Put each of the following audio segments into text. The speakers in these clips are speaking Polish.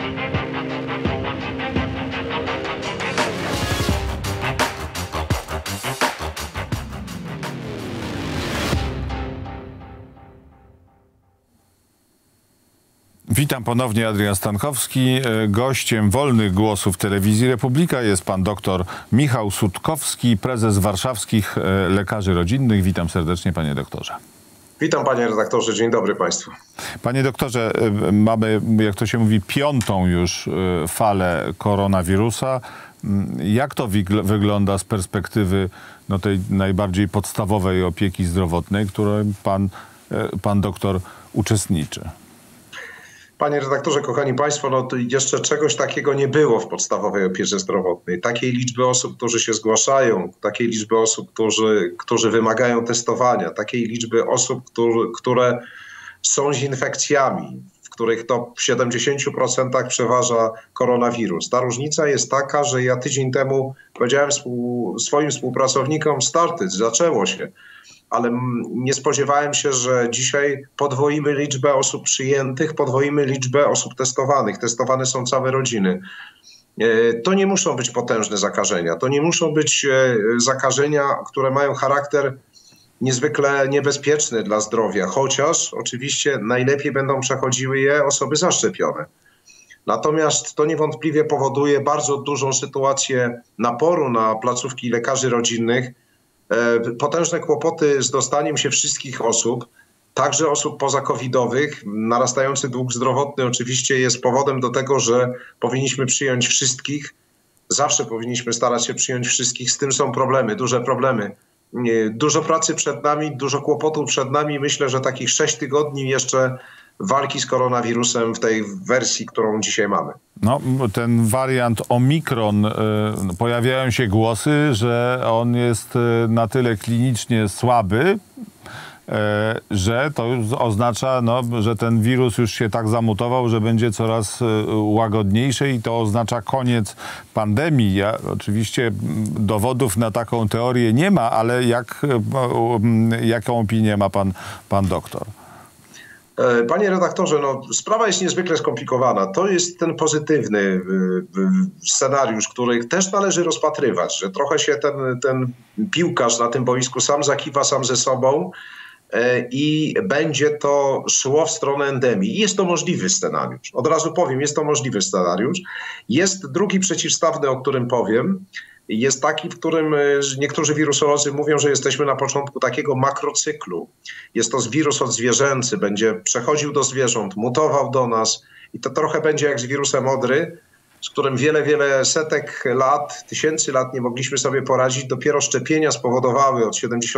Witam ponownie, Adrian Stankowski. Gościem Wolnych Głosów Telewizji Republika jest pan dr Michał Sutkowski, prezes Warszawskich Lekarzy Rodzinnych. Witam serdecznie, panie doktorze. Witam, panie redaktorze. Dzień dobry państwu. Panie doktorze, mamy, jak to się mówi, 5. już falę koronawirusa. Jak to wygląda z perspektywy tej najbardziej podstawowej opieki zdrowotnej, której pan doktor uczestniczy? Panie redaktorze, kochani państwo, to jeszcze czegoś takiego nie było w podstawowej opiece zdrowotnej. Takiej liczby osób, którzy się zgłaszają, takiej liczby osób, którzy wymagają testowania, takiej liczby osób, które są z infekcjami, w których to w 70% przeważa koronawirus. Ta różnica jest taka, że ja tydzień temu powiedziałem swoim współpracownikom, zaczęło się. Ale nie spodziewałem się, że dzisiaj podwoimy liczbę osób przyjętych, podwoimy liczbę osób testowanych. Testowane są całe rodziny. To nie muszą być potężne zakażenia. To nie muszą być zakażenia, które mają charakter niezwykle niebezpieczny dla zdrowia, chociaż oczywiście najlepiej będą przechodziły je osoby zaszczepione. Natomiast to niewątpliwie powoduje bardzo dużą sytuację naporu na placówki lekarzy rodzinnych, potężne kłopoty z dostaniem się wszystkich osób, także osób pozakowidowych. Narastający dług zdrowotny oczywiście jest powodem do tego, że powinniśmy przyjąć wszystkich. Zawsze powinniśmy starać się przyjąć wszystkich. Z tym są problemy, duże problemy. Dużo pracy przed nami, dużo kłopotów przed nami. Myślę, że takich 6 tygodni jeszcze walki z koronawirusem w tej wersji, którą dzisiaj mamy. No, ten wariant Omikron, pojawiają się głosy, że on jest na tyle klinicznie słaby, że to oznacza, że ten wirus już się tak zamutował, że będzie coraz łagodniejszy i to oznacza koniec pandemii. Oczywiście dowodów na taką teorię nie ma, ale jaką opinię ma pan doktor? Panie redaktorze, sprawa jest niezwykle skomplikowana. To jest ten pozytywny scenariusz, który też należy rozpatrywać, że trochę się ten piłkarz na tym boisku sam zakiwa sam ze sobą i będzie to szło w stronę endemii. Jest to możliwy scenariusz. Od razu powiem, jest to możliwy scenariusz. Jest drugi przeciwstawny, o którym powiem. Jest taki, w którym niektórzy wirusolodzy mówią, że jesteśmy na początku takiego makrocyklu. Jest to wirus odzwierzęcy, będzie przechodził do zwierząt, mutował do nas i to trochę będzie jak z wirusem odry, z którym wiele setek lat, tysięcy lat nie mogliśmy sobie poradzić. Dopiero szczepienia spowodowały od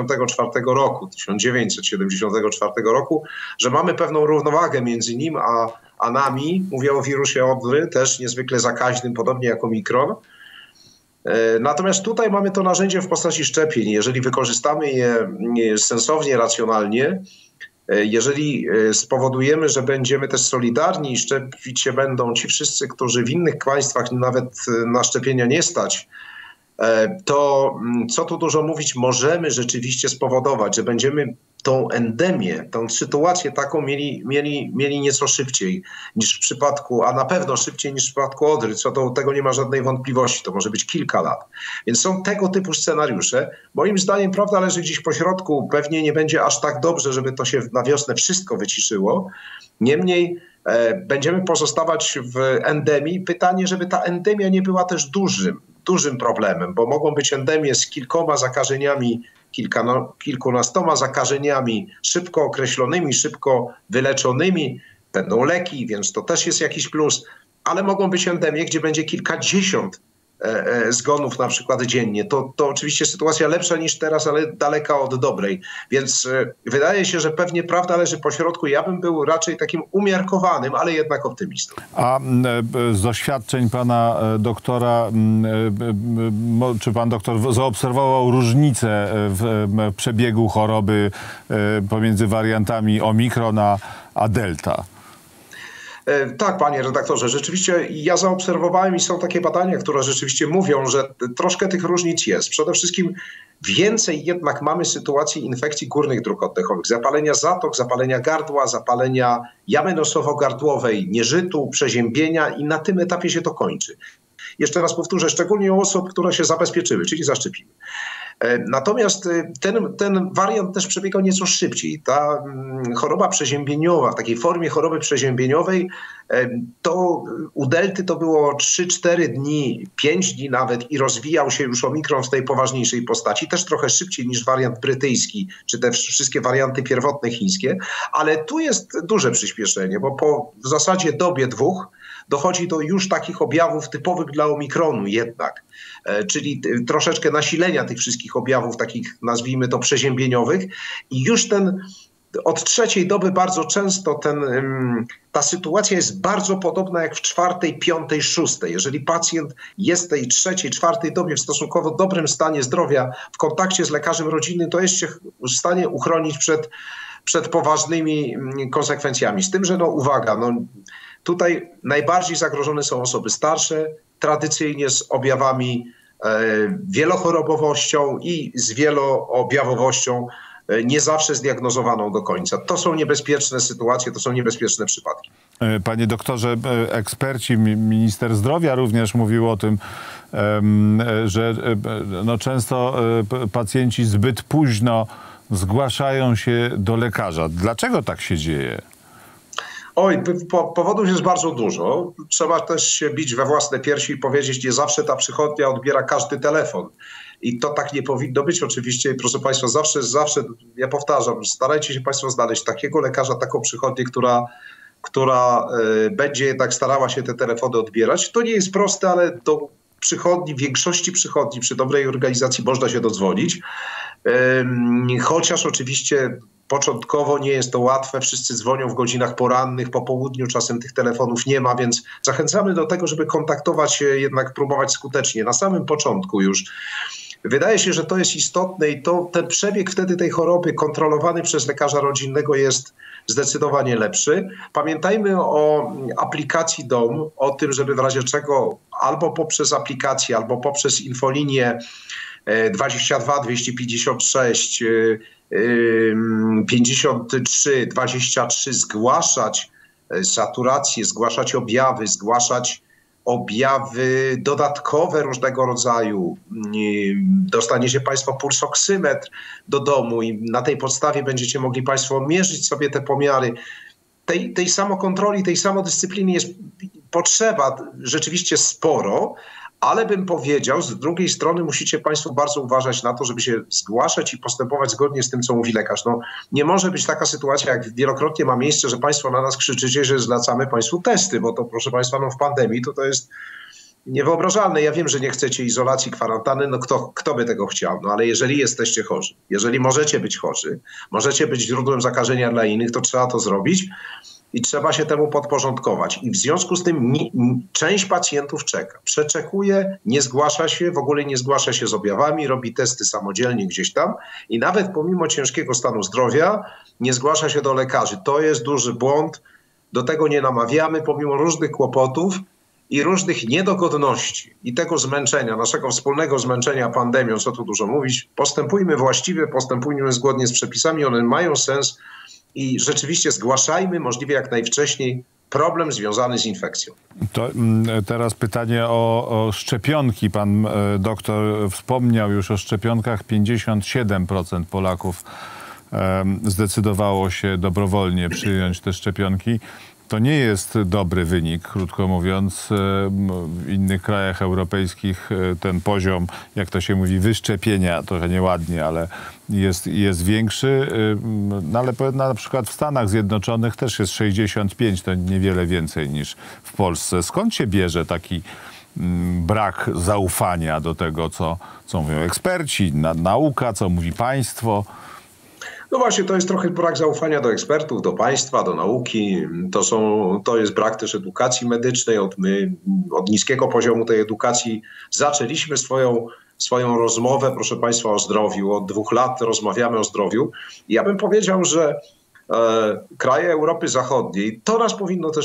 1974 roku, że mamy pewną równowagę między nim a nami. Mówię o wirusie odry, też niezwykle zakaźnym, podobnie jak Omikron. Natomiast tutaj mamy to narzędzie w postaci szczepień. Jeżeli wykorzystamy je sensownie, racjonalnie, jeżeli spowodujemy, że będziemy też solidarni i szczepić się będą ci wszyscy, którzy w innych państwach nawet na szczepienia nie stać, to co tu dużo mówić, możemy rzeczywiście spowodować, że będziemy tą endemię, tą sytuację taką mieli nieco szybciej niż w przypadku, a na pewno szybciej niż w przypadku odry, co do tego nie ma żadnej wątpliwości, to może być kilka lat. Więc są tego typu scenariusze. Moim zdaniem prawda leży gdzieś po środku, pewnie nie będzie aż tak dobrze, żeby to się na wiosnę wszystko wyciszyło. Niemniej będziemy pozostawać w endemii. Pytanie, żeby ta endemia nie była też dużym problemem, bo mogą być endemie z kilkoma zakażeniami, kilkunastoma zakażeniami szybko określonymi, szybko wyleczonymi. Będą leki, więc to też jest jakiś plus, ale mogą być endemie, gdzie będzie kilkadziesiąt zgonów na przykład dziennie. To oczywiście sytuacja lepsza niż teraz, ale daleka od dobrej. Więc wydaje się, że pewnie prawda leży po środku. Ja bym był raczej takim umiarkowanym, ale jednak optymistą. A z doświadczeń pana doktora, czy pan doktor zaobserwował różnicę w przebiegu choroby pomiędzy wariantami Omikron a Delta? Tak, panie redaktorze, rzeczywiście ja zaobserwowałem i są takie badania, które rzeczywiście mówią, że troszkę tych różnic jest. Przede wszystkim Więcej jednak mamy sytuacji infekcji górnych dróg oddechowych, zapalenia zatok, zapalenia gardła, zapalenia jamy nosowo-gardłowej, nieżytu, przeziębienia i na tym etapie się to kończy. Jeszcze raz powtórzę, szczególnie u osób, które się zabezpieczyły, czyli zaszczepimy. Natomiast ten wariant też przebiegał nieco szybciej. Ta choroba przeziębieniowa, w takiej formie choroby przeziębieniowej, to u delty to było 3-4 dni, 5 dni nawet i rozwijał się już omikron w tej poważniejszej postaci, też trochę szybciej niż wariant brytyjski, czy te wszystkie warianty pierwotne chińskie, ale tu jest duże przyspieszenie, bo po w zasadzie dobie 2 dochodzi do już takich objawów typowych dla omikronu jednak, czyli troszeczkę nasilenia tych wszystkich objawów takich, nazwijmy to, przeziębieniowych i już od 3. doby bardzo często ta sytuacja jest bardzo podobna jak w 4., 5., 6. Jeżeli pacjent jest w tej 3., 4. dobie w stosunkowo dobrym stanie zdrowia, w kontakcie z lekarzem rodzinnym, to jest się w stanie uchronić przed poważnymi konsekwencjami. Z tym, że uwaga, tutaj najbardziej zagrożone są osoby starsze, tradycyjnie z objawami wielochorobowością i z wieloobjawowością, nie zawsze zdiagnozowaną do końca. To są niebezpieczne sytuacje, to są niebezpieczne przypadki. Panie doktorze, eksperci, minister zdrowia również mówił o tym, że często pacjenci zbyt późno zgłaszają się do lekarza. Dlaczego tak się dzieje? Oj, powodów jest bardzo dużo. Trzeba też się bić we własne piersi i powiedzieć, nie zawsze ta przychodnia odbiera każdy telefon. I to tak nie powinno być oczywiście. Proszę Państwa, zawsze, ja powtarzam, starajcie się Państwo znaleźć takiego lekarza, taką przychodnię, która będzie jednak starała się te telefony odbierać. To nie jest proste, ale do przychodni, większości przychodni przy dobrej organizacji można się dodzwonić. Chociaż oczywiście początkowo nie jest to łatwe, wszyscy dzwonią w godzinach porannych, po południu czasem tych telefonów nie ma, więc zachęcamy do tego, żeby kontaktować się, jednak próbować skutecznie. Na samym początku już. Wydaje się, że to jest istotne i ten przebieg wtedy tej choroby kontrolowany przez lekarza rodzinnego jest zdecydowanie lepszy. Pamiętajmy o aplikacji DOM, o tym, żeby w razie czego albo poprzez aplikację, albo poprzez infolinię 22 256 53 23 zgłaszać saturację, zgłaszać objawy dodatkowe różnego rodzaju. Dostaniecie Państwo pulsoksymetr do domu i na tej podstawie będziecie mogli Państwo mierzyć sobie te pomiary. Tej samokontroli, tej samodyscypliny jest potrzeba rzeczywiście sporo, ale bym powiedział, z drugiej strony musicie Państwo bardzo uważać na to, żeby się zgłaszać i postępować zgodnie z tym, co mówi lekarz. Nie może być taka sytuacja, jak wielokrotnie ma miejsce, że Państwo na nas krzyczycie, że zlecamy Państwu testy, bo to, proszę Państwa, w pandemii to jest niewyobrażalne. Ja wiem, że nie chcecie izolacji, kwarantanny, kto by tego chciał, ale jeżeli jesteście chorzy, jeżeli możecie być chorzy, możecie być źródłem zakażenia dla innych, to trzeba to zrobić. I trzeba się temu podporządkować. I w związku z tym część pacjentów czeka. Przeczekuje, nie zgłasza się, w ogóle nie zgłasza się z objawami, robi testy samodzielnie gdzieś tam i nawet pomimo ciężkiego stanu zdrowia nie zgłasza się do lekarzy. To jest duży błąd. Do tego nie namawiamy, pomimo różnych kłopotów i różnych niedogodności i tego zmęczenia, naszego wspólnego zmęczenia pandemią, co tu dużo mówić. Postępujmy właściwie, postępujmy zgodnie z przepisami, one mają sens. I rzeczywiście zgłaszajmy możliwie jak najwcześniej problem związany z infekcją. To teraz pytanie o szczepionki. Pan doktor wspomniał już o szczepionkach. 57% Polaków zdecydowało się dobrowolnie przyjąć te szczepionki. To nie jest dobry wynik, krótko mówiąc. W innych krajach europejskich ten poziom, jak to się mówi, wyszczepienia, trochę nieładnie, ale jest większy. Ale na przykład w Stanach Zjednoczonych też jest 65, to niewiele więcej niż w Polsce. Skąd się bierze taki brak zaufania do tego, co mówią eksperci, nauka, co mówi państwo? No właśnie, to jest trochę brak zaufania do ekspertów, do państwa, do nauki. To jest brak też edukacji medycznej. My od niskiego poziomu tej edukacji zaczęliśmy swoją rozmowę, proszę Państwa, o zdrowiu. Od 2 lat rozmawiamy o zdrowiu. I ja bym powiedział, że kraje Europy Zachodniej, to nas powinno też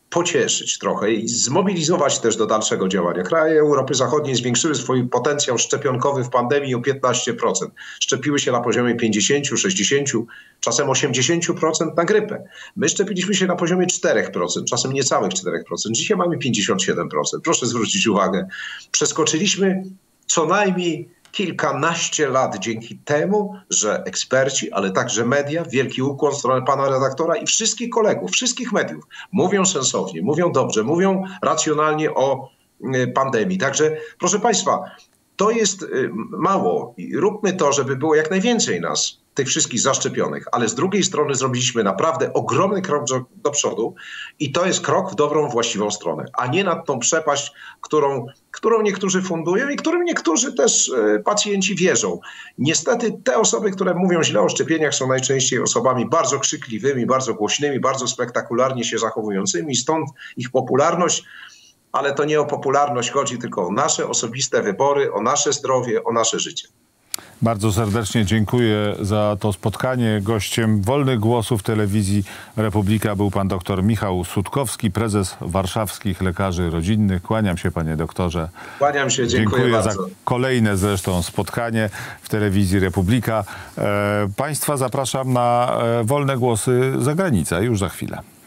pocieszyć trochę i zmobilizować też do dalszego działania. Kraje Europy Zachodniej zwiększyły swój potencjał szczepionkowy w pandemii o 15%. Szczepiły się na poziomie 50, 60, czasem 80% na grypę. My szczepiliśmy się na poziomie 4%, czasem niecałych 4%. Dzisiaj mamy 57%. Proszę zwrócić uwagę. Przeskoczyliśmy co najmniej kilkanaście lat dzięki temu, że eksperci, ale także media, wielki ukłon w stronę pana redaktora i wszystkich kolegów, wszystkich mediów mówią sensownie, mówią dobrze, mówią racjonalnie o pandemii. Także proszę państwa, to jest mało i róbmy to, żeby było jak najwięcej nas, tych wszystkich zaszczepionych, ale z drugiej strony zrobiliśmy naprawdę ogromny krok do przodu i to jest krok w dobrą, właściwą stronę, a nie nad tą przepaść, którą niektórzy fundują i którym niektórzy też pacjenci wierzą. Niestety te osoby, które mówią źle o szczepieniach, są najczęściej osobami bardzo krzykliwymi, bardzo głośnymi, bardzo spektakularnie się zachowującymi, stąd ich popularność. Ale to nie o popularność chodzi, tylko o nasze osobiste wybory, o nasze zdrowie, o nasze życie. Bardzo serdecznie dziękuję za to spotkanie. Gościem Wolnych Głosów Telewizji Republika był pan dr Michał Sutkowski, prezes Warszawskich Lekarzy Rodzinnych. Kłaniam się, panie doktorze. Kłaniam się, dziękuję bardzo. Za kolejne zresztą spotkanie w Telewizji Republika. Państwa zapraszam na Wolne Głosy za granicę już za chwilę.